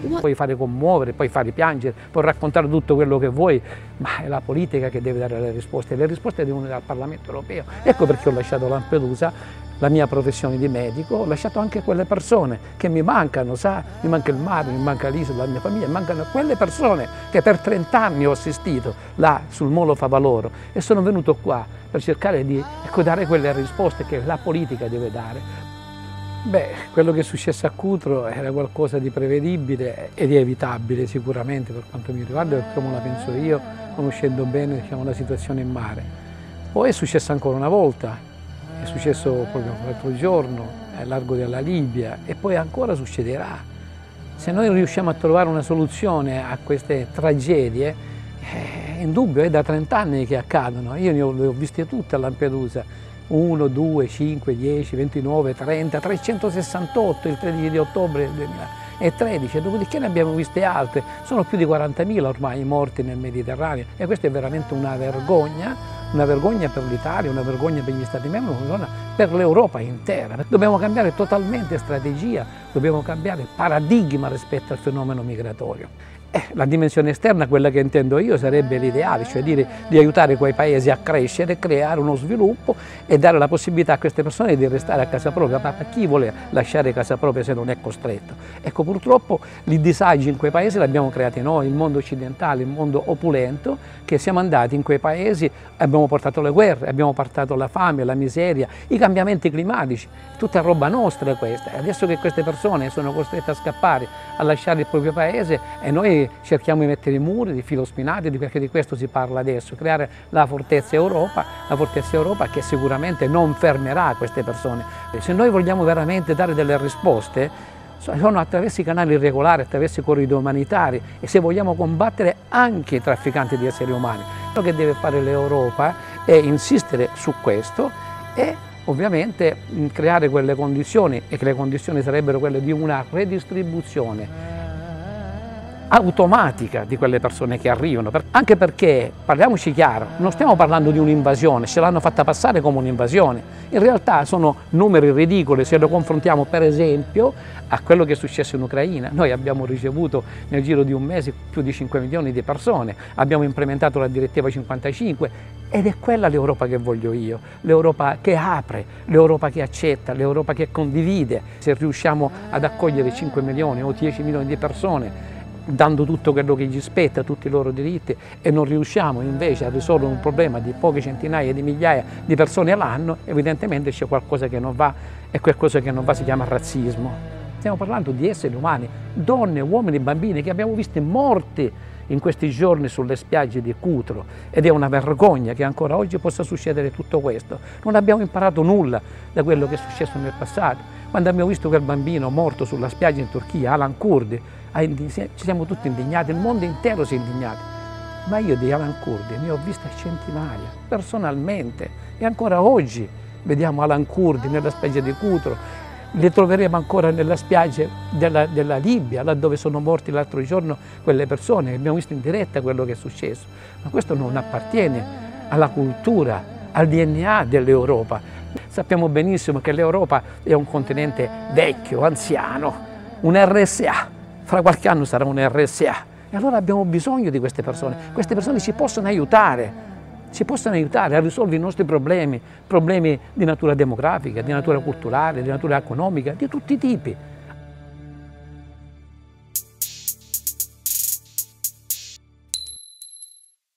Puoi fare commuovere, puoi fare piangere, puoi raccontare tutto quello che vuoi, ma è la politica che deve dare le risposte devono dare al Parlamento europeo. Ecco perché ho lasciato Lampedusa, la mia professione di medico, ho lasciato anche quelle persone che mi mancano, sa? Mi manca il mare, mi manca l'isola, la mia famiglia, mi mancano quelle persone che per 30 anni ho assistito là sul Molo Favaloro e sono venuto qua per cercare di dare quelle risposte che la politica deve dare. Beh, quello che è successo a Cutro era qualcosa di prevedibile e di evitabile sicuramente per quanto mi riguarda, per come la penso io, conoscendo bene la situazione in mare. Poi è successo ancora una volta, è successo proprio l'altro giorno, al largo della Libia e poi ancora succederà. Se noi riusciamo a trovare una soluzione a queste tragedie, è indubbio, è da 30 anni che accadono, io le ho viste tutte a Lampedusa. 1, 2, 5, 10, 29, 30, 368 il 13 di ottobre del 2013, dopodiché ne abbiamo viste altre, sono più di 40.000 ormai i morti nel Mediterraneo e questa è veramente una vergogna per l'Italia, una vergogna per gli Stati membri, una vergogna per l'Europa intera. Dobbiamo cambiare totalmente strategia, dobbiamo cambiare paradigma rispetto al fenomeno migratorio. La dimensione esterna, quella che intendo io, sarebbe l'ideale, cioè dire di aiutare quei paesi a crescere, creare uno sviluppo e dare la possibilità a queste persone di restare a casa propria. Ma chi vuole lasciare casa propria se non è costretto? Ecco, purtroppo i disagi in quei paesi li abbiamo creati noi, il mondo occidentale, il mondo opulento, che siamo andati in quei paesi, abbiamo portato le guerre, abbiamo portato la fame, la miseria, i cambiamenti climatici, tutta roba nostra questa. Adesso che queste persone sono costrette a scappare, a lasciare il proprio paese e noi cerchiamo di mettere i muri, di filo spinato, perché di questo si parla adesso, creare la fortezza Europa che sicuramente non fermerà queste persone. Se noi vogliamo veramente dare delle risposte, sono attraverso i canali regolari, attraverso i corridoi umanitari e se vogliamo combattere anche i trafficanti di esseri umani. Quello che deve fare l'Europa è insistere su questo e ovviamente creare quelle condizioni e che le condizioni sarebbero quelle di una redistribuzione automatica di quelle persone che arrivano, anche perché, parliamoci chiaro, non stiamo parlando di un'invasione, ce l'hanno fatta passare come un'invasione, in realtà sono numeri ridicoli se lo confrontiamo per esempio a quello che è successo in Ucraina. Noi abbiamo ricevuto nel giro di un mese più di 5 milioni di persone, abbiamo implementato la direttiva 55 ed è quella l'Europa che voglio io, l'Europa che apre, l'Europa che accetta, l'Europa che condivide. Se riusciamo ad accogliere 5 milioni o 10 milioni di persone dando tutto quello che gli spetta, tutti i loro diritti e non riusciamo invece a risolvere un problema di poche centinaia di migliaia di persone all'anno, evidentemente c'è qualcosa che non va e qualcosa che non va si chiama razzismo. Stiamo parlando di esseri umani, donne, uomini, bambini che abbiamo visto morti in questi giorni sulle spiagge di Cutro ed è una vergogna che ancora oggi possa succedere tutto questo. Non abbiamo imparato nulla da quello che è successo nel passato. Quando abbiamo visto quel bambino morto sulla spiaggia in Turchia, Alan Kurdi, ci siamo tutti indignati, il mondo intero si è indignato. Ma io di Alan Kurdi ne ho viste centinaia, personalmente, e ancora oggi vediamo Alan Kurdi nella spiaggia di Cutro, li troveremo ancora nella spiaggia della Libia, là dove sono morti l'altro giorno quelle persone, abbiamo visto in diretta quello che è successo. Ma questo non appartiene alla cultura, al DNA dell'Europa. Sappiamo benissimo che l'Europa è un continente vecchio, anziano, un RSA. Fra qualche anno sarà un RSA e allora abbiamo bisogno di queste persone ci possono aiutare a risolvere i nostri problemi di natura demografica, di natura culturale, di natura economica, di tutti i tipi.